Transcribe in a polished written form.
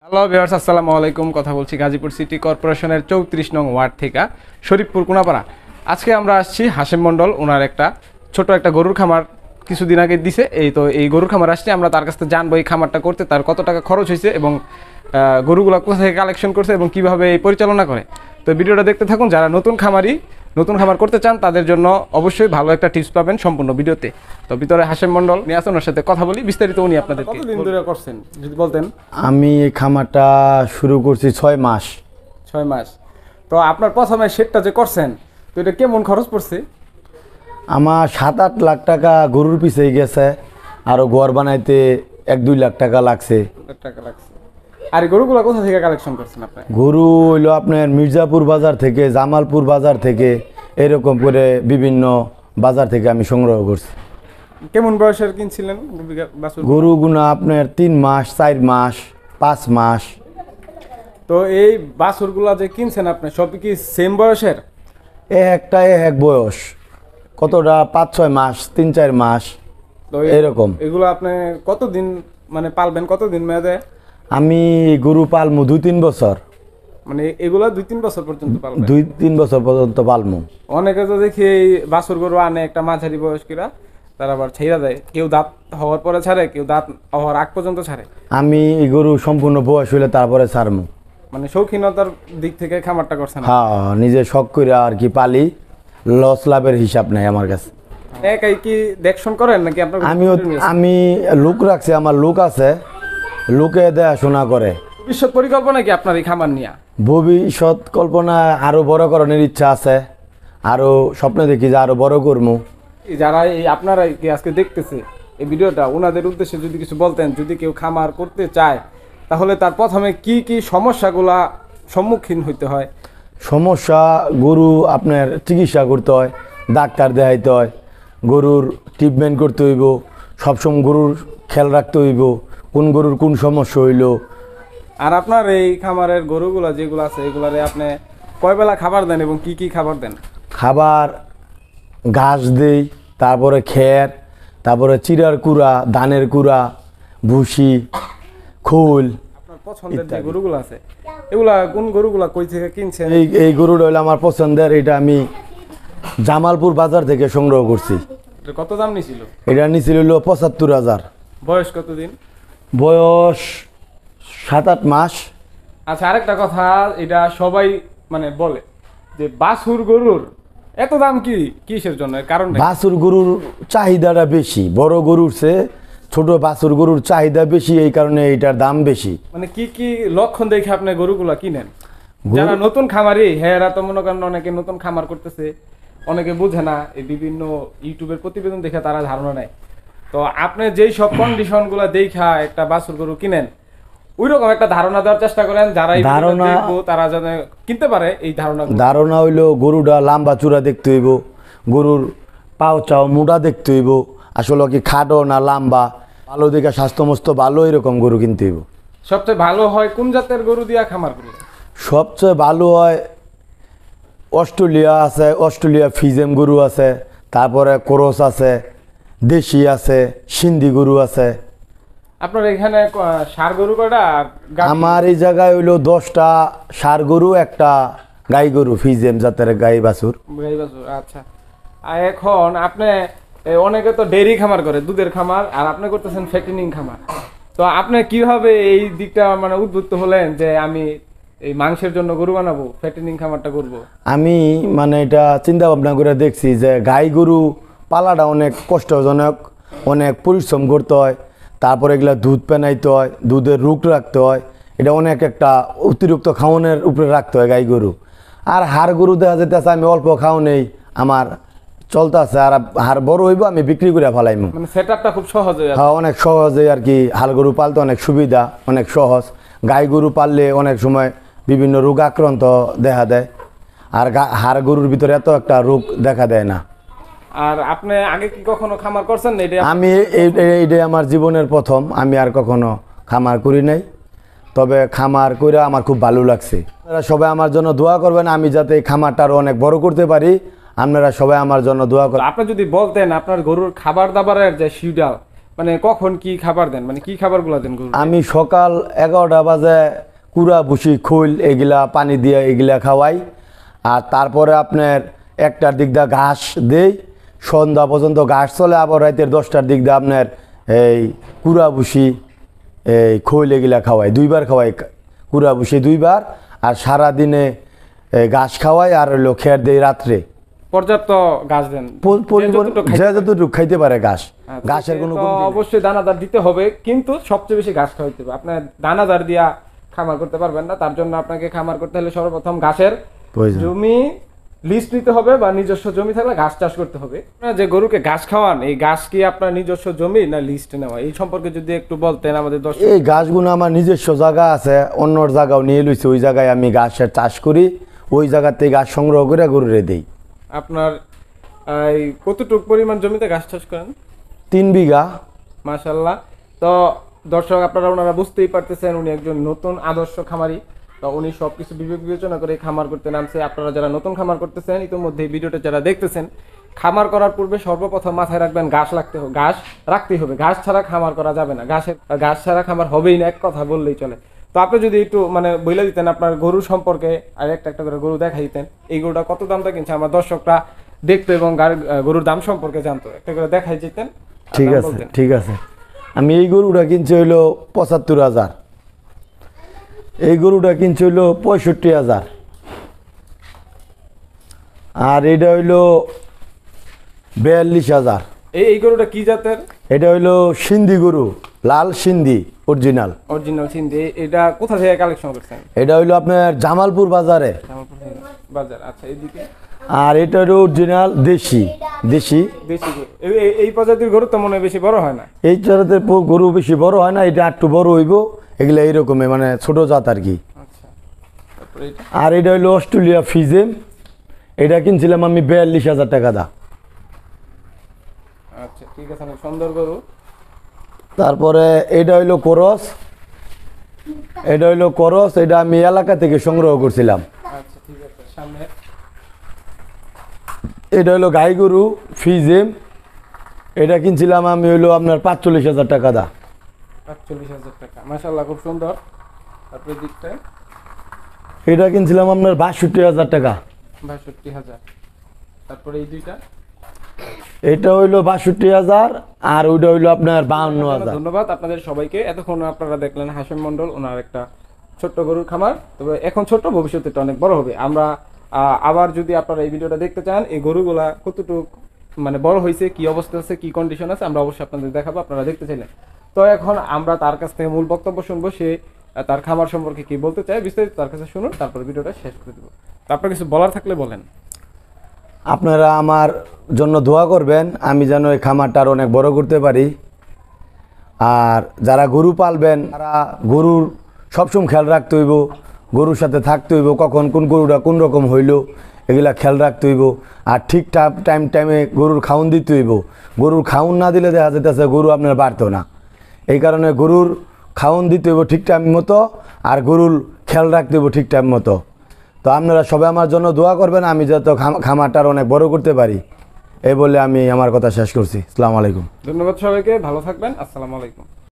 Hello viewers, আসসালামু আলাইকুম। কথা বলছি গাজীপুর সিটি কর্পোরেশনের 34 নং ওয়ার্ড থেকে, শরীফপুর কোনাপাড়া। আজকে আমরা আসছি হাশেম মণ্ডল, ওনার একটা ছোট একটা গরুর খামার কিছুদিন আগে দিছে। এই গরুর খামার আসছি, আমরা তার কাছ থেকে জানবো এই খামারটা করতে তার কত টাকা খরচ হয়েছে এবং গরুগুলো কোথা থেকে কালেকশন করছে এবং কিভাবে এই পরিচালনা করে। তো ভিডিওটা দেখতে থাকুন। যারা নতুন খামার করতে চান তাদের জন্য অবশ্যই ভালো একটা টিপস পাবেন সম্পূর্ণ ভিডিওতে। তো ভিতরে হাশেম মণ্ডল নিয়ে আসুন, ওর সাথে কথা বলি বিস্তারিত। উনি আপনাদের কতদিন ধরে করছেন যদি বলতেন? আমি এই খামারটা শুরু করছি 6 মাস। 6 মাস। তো আপনার প্রথমে শেডটা যে করছেন, তো এটা কেমন খরচ পড়ছে? আমার 7-8 লাখ টাকা গরুর পিছিয়ে গেছে, আরও ঘর বানাইতে 1-2 লাখ টাকা লাগছে। আর এই গরুগুলো কোথা থেকে কালেকশন করছেন আপনি? গরু হইলো আপনার মির্জাপুর বাজার থেকে, জামালপুর বাজার থেকে, এরকম করে বিভিন্ন বাজার থেকে আমি সংগ্রহ করছি। কেমন বয়সের কিনছিলেন গরুগুলো? আপনার 3 মাস, 4 মাস, 5 মাস। তো এই বাছুরগুলা যে কিনছেন আপনি, সব কি সেম বয়সের? একটা এক বয়স, কতটা 5-6 মাস, 3-4 মাস তো এরকম। এগুলো আপনি কতদিন মানে পালবেন, কতদিন মেয়াদে? আমি গরু পালমু 2-3 বছর। মানে এগুলা 2-3 বছর পর্যন্ত পালবেন? 2-3 বছর পর্যন্ত পালমু। অনেকে তো দেখি এই বাছুর গরু আনে একটা মাঝারি বয়স্করা, তারা আবার ছেড়ে দেয়। কেউ দাঁত হওয়ার পরে ছাড়ে, কেউ দাঁত হওয়ার আগ পর্যন্ত ছাড়ে। আমি এই গরু সম্পূর্ণ বয়স হইলে তারপরে ছাড়মু। মানে শৌখিনতার দিক থেকে খামারটা করছেন? হ্যাঁ, নিজে শখ করে আর কি পালি, লস লাভের হিসাব নাই আমার কাছে। একাই কি দেখশন করেন নাকি আপনার? আমি লোক রাখছি, আমার লোক আছে, লোকে দেখাশোনা করে। ভবিষ্যৎ পরিকল্পনা কি আপনার এই খামার নিয়ে? ভবিষ্যৎ কল্পনা আরো বড় করার ইচ্ছা আছে, আরো স্বপ্নে দেখি যে আরো বড় করবো। যারা এই আপনারা কি আজকে দেখতেছে এই ভিডিওটা, ওনাদের উদ্দেশ্যে যদি কিছু বলতেন, যদি কেউ খামার করতে চায় তাহলে তার প্রথমে কি কি সমস্যাগুলা সম্মুখীন হইতে হয়? সমস্যা, গরু আপনার চিকিৎসা করতে হয়, ডাক্তার দেখাইতে হয়, গরুর ট্রিটমেন্ট করতে হইব, সবসময় গরুর খেয়াল রাখতে হইব কোন গরুর কোন সমস্যা হইল। আর আপনার এই খামারের গরুগুলা যেগুলো আছে, এগুলারে আপনি কয় বেলা খাবার দেন এবং কি কি খাবার দেন? খাবার ঘাস দেই, তারপরে খের, তারপরে চিরার কুড়া, ধানের কুড়া, ভুসি, খোল। আপনার পছন্দের যে গরুগুলো আছে এগুলা কোন গরুগুলা কই থেকে কিনছেন? এই গরুটা হইলো আমার পছন্দের, এটা আমি জামালপুর বাজার থেকে সংগ্রহ করছি। কত দাম নিছিল? এটা নিছিল 75,000। বয়স কতদিন? বয়স 7-8 মাস। আচ্ছা, আরেকটা কথা, এটা সবাই মানে বলে যে বাছুর গরুর এত দাম কিসের জন্য? কারণ বাছুর গরুর চাহিদাটা বেশি, বড় গরুর চেয়ে ছোট বাছুর গরুর চাহিদা বেশি, এই কারণে এইটার দাম বেশি। মানে কি কি লক্ষণ দেখে আপনি গরুগুলা কিনেন? যারা নতুন খামারি, হেরা তো মনে করেন অনেকে নতুন খামার করতেছে, অনেকে বুঝে না, এই বিভিন্ন ইউটিউবের প্রতিবেদন দেখে তারা ধারণা নেয়। তো আপনি যেই সব কন্ডিশনগুলো দেখা একটা বাছুর গরু কিনেন, ওই রকম একটা ধারণা দেওয়ার চেষ্টা করেন যারা দেখবো তারা যেন কিনতে পারে। এই ধারণা হইলো গরুটা লম্বা চূড়া দেখতে হইব, গরুর পাও চাও মোটা দেখতে হইব, আসলে কি খাটো না লম্বা, ভালো দেখে স্বাস্থ্য মস্ত ভালো, এরকম গরু কিনতে হইব। সবচেয়ে ভালো হয় কোন জাতের গরু দিয়া খামার করলে? সবচেয়ে ভালো হয় অস্ট্রেলিয়া আছে, অস্ট্রেলিয়া ফিজেম গরু আছে, তারপরে ক্রস আছে, দেশি আছে, সিন্ধি গরু আছে। আপনার এখানে ষাঁড় গরু কয়টা? আমার এই জায়গায় হইলো 10টা ষাঁড় গরু, একটা গাই গরু, ফিজেম জাতের গাই বাছুর। আচ্ছা, আর এখন আপনি অনেকে তো ডেইরি খামার করে, দুধের খামার, আর আপনি করতেছেন ফ্যাটেনিং খামার। তো আপনি কিভাবে এই দিকটা মানে উদ্বুদ্ধ হলেন যে আমি এই মাংসের জন্য গরু বানাবো, ফ্যাটেনিং খামারটা করব? আমি মানে এটা চিন্তা ভাবনা করে দেখছি যে গাই গরু পালাটা অনেক কষ্টজনক, অনেক পরিশ্রম করতে হয়, তারপরে এগুলা দুধ পেনাইতে হয়, দুধের রোগ রাখতে হয়, এটা অনেক একটা অতিরিক্ত খাওয়ানোর উপরে রাখতে হয় গাই গরু। আর হাড় গরু দেখা যেতেছে আমি অল্প খাওয়ানেই আমার চলতেছে, আর হাড় বড় হইব আমি বিক্রি করে ফেলাইমু। মানে সেটআপটা খুব সহজ। হ্যাঁ, অনেক সহজে আর কি। হাড় গরু পালতে অনেক সুবিধা, অনেক সহজ। গাই গরু পাললে অনেক সময় বিভিন্ন রোগ আক্রান্ত দেখা দেয়, আর হাড় গরুর ভিতরে এত একটা রোগ দেখা দেয় না। আর আপনি আগে কি কখনো খামার করছেন? আমি এইটাই আমার জীবনের প্রথম, আমি আর কখনো খামার করি নাই, তবে খামার করে আমার খুব ভালো লাগছে। আপনারা সবাই আমার জন্য দোয়া করবেন, আমি যাতে এই খামারটা আরো অনেক বড় করতে পারি। আপনারা সবাই আমার জন্য দোয়া করবেন। আপনি যদি বলতেন আপনার গরুর খাবার দাবারের যে শিডিউল মানে কখন কি খাবার দেন, মানে কি খাবারগুলো দেন গরু? আমি সকাল 11টা বাজে কুড়া ভুসি খোল এগুলা পানি দিয়ে এগুলা খাওয়াই, আর তারপরে আপনার 1টার দিক দিয়ে ঘাস দেই, সন্ধ্যা পর্যন্ত ঘাস চলে, আবার রাতের 10টার দিক দিয়ে আপনার এই কুড়া ভুসি এই খোল এগুলা খাওয়াই, 2বার খাওয়াই, কুড়া ভুসি 2বার, আর সারাদিনে ঘাস খাওয়াই, আর হইলো খের দেই রাত্রে। পর্যাপ্ত ঘাস দেন, যে যতটুকু খাইতে পারে ঘাস, ঘাসের কোনো অবশ্যই দানাদার দিতে হবে, কিন্তু সবচেয়ে বেশি ঘাস খাওয়াইতে হবে। আপনার দানাদার দিয়া খামার করতে পারবেন না, তার জন্য আপনাকে খামার করতে হলে সর্বপ্রথম ঘাসের জমি লিস্ট নিতে হবে, বা নিজস্ব জমি থাকলে ঘাস চাষ করতে হবে। যে গরুকে ঘাস খাওয়ান, এই ঘাস কি আপনার নিজস্ব জমি না লিস্ট নেওয়া, এই সম্পর্কে যদি একটু বলতেন আমাদের দর্শক। এই ঘাসগুলো আমার নিজস্ব জায়গা আছে, অন্যর জায়গাও নিয়ে লইছি, ওই জায়গায় আমি ঘাসের চাষ করি, ওই জায়গাতে ঘাস সংগ্রহ করে গরুরে দেই। আপনার এই কতটুক পরিমাণ জমিতে ঘাস চাষ করেন? 3 বিঘা। মাশাআল্লাহ। তো দর্শক আপনারা ওনারা বুঝতেই পারতেছেন, উনি একজন নতুন আদর্শ খামারি। তো উনি সবকিছু বিবেচনা করে খামার করতে নামছে। আপনারা যারা নতুন খামার করতেছেন, ইতিমধ্যে ভিডিওটা যারা দেখতেছেন, খামার করার পূর্বে সর্বপ্রথম মাথায় রাখবেন ঘাস রাখতেই হবে। ঘাস ছাড়া খামার করা যাবে না, ঘাস ছাড়া খামার হবেই না, এক কথা বললেই চলে। তো আপনি যদি একটু মানে বলে দিতেন আপনার গরু সম্পর্কে, আর একটা করে গরু দেখাই দিতেন, এই গরুটা কত দামটা কিনছে, আমার দর্শকরা দেখতো এবং গরুর দাম সম্পর্কে জানতো, একটা করে দেখাই যেতেন। ঠিক আছে, ঠিক আছে। আমি এই গরুটা কিনছি হইলো 75,000, এই গরুটা কিনছি হইলো 65,000, আর এটা হইলো 42,000। এই গরুটা কি জাতের? এটা হইলো সিন্ধি গরু, লাল সিন্ধি, অরিজিনাল সিন্ধি। এটা কোথা থেকে কালেকশন করছেন? এটা হইলো আপনার জামালপুর বাজারে। বাজার, আচ্ছা। এইদিকে আর এটা হলো অরিজিনাল দেশি। এই প্রজাতির গরু তো মনে হয় বেশি বড় হয় না। এই জাতের গরু বেশি বড় হয় না, এটা একটু বড় হইব, এগুলা এইরকমই মানে ছোট জাত আর কি। আর এটা হইলো অস্ট্রেলিয়া ফিজেম, এটা কিনছিলাম আমি 42,000 টাকা দা। আচ্ছা, ঠিক আছে, অনেক সুন্দর গরু। তারপরে এটা হইলো করস, এটা আমি এলাকা থেকে সংগ্রহ করছিলাম। আচ্ছা, ঠিক আছে। সামনে এটা হইলো গাই গরু ফিজেম, এটা কিনছিলাম আমি হইলো আপনার 45,000 টাকা দা। 45,000 টাকা, মাশাআল্লাহ, খুব সুন্দর। তারপরে দিকটা এটা কিনছিলাম আপনার 62,000 টাকা। 62,000। তারপরে এই দুইটা, এটা হইলো 62,000, আর ওইটা হইলো আপনার 52,000। ধন্যবাদ আপনাদের সবাইকে। এতক্ষণ আপনারা দেখলেন হাশেম মন্ডল, ওনার একটা ছোট্ট গরুর খামার। তবে এখন ছোট, ভবিষ্যতে এটা অনেক বড় হবে। আমরা আবার যদি আপনারা এই ভিডিওটা দেখতে চান, এই গরুগুলা কতটুকু মানে বড় হয়েছে, কি অবস্থা আছে, কি কন্ডিশন আছে, আমরা অবশ্যই আপনাদের দেখাবো, আপনারা দেখতে চাইলেন। তো এখন আমরা তার কাছ থেকে মূল বক্তব্য শুনবো, সে তার খামার সম্পর্কে কি বলতে চায় বিস্তারিত তার কাছে শুনুন, তারপর ভিডিওটা শেষ করে দেবো। তো আপনার কিছু বলার থাকলে বলেন। আপনারা আমার জন্য দোয়া করবেন, আমি যেন এই খামারটার অনেক বড় করতে পারি। আর যারা গরু পালবেন, তারা গরুর সবসময় খেয়াল রাখতে হইব, গরুর সাথে থাকতে হইব, কখন কোন গরুটা কোন রকম হইল এগুলা খেয়াল রাখতে হইব। আর ঠিকঠাক টাইমে গরুর খাউন দিতে হইব। গরুর খাউন না দিলে দেখা যেতেছে গরু আপনার বাড়তো না। এই কারণে গরুর খাউন দিতে হইব ঠিক টাইম মতো, আর গরুর খেয়াল রাখতে হইব ঠিক টাইম মতো। তো আপনারা সবাই আমার জন্য দোয়া করবেন, আমি যত খামারটার অনেক বড় করতে পারি। এই বলে আমি আমার কথা শেষ করছি। আসসালামু আলাইকুম। ধন্যবাদ সবাইকে, ভালো থাকবেন। আসসালামু আলাইকুম।